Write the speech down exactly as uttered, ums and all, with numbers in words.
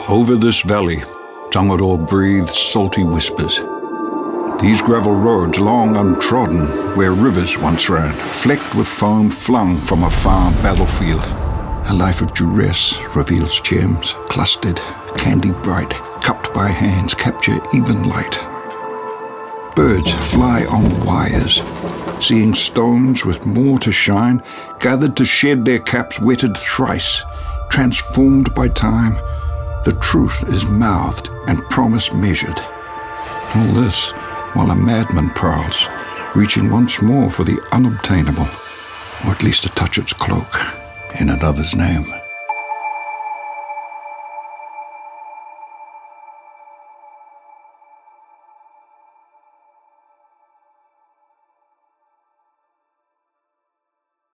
Over this valley, Thangador breathes salty whispers. These gravel roads, long untrodden, where rivers once ran, flecked with foam flung from a far battlefield. A life of duress reveals gems, clustered, candy bright, cupped by hands, capture even light. Birds fly on wires, seeing stones with more to shine, gathered to shed their caps wetted thrice, transformed by time. The truth is mouthed and promise measured. All this while a madman prowls, reaching once more for the unobtainable, or at least to touch its cloak in another's name.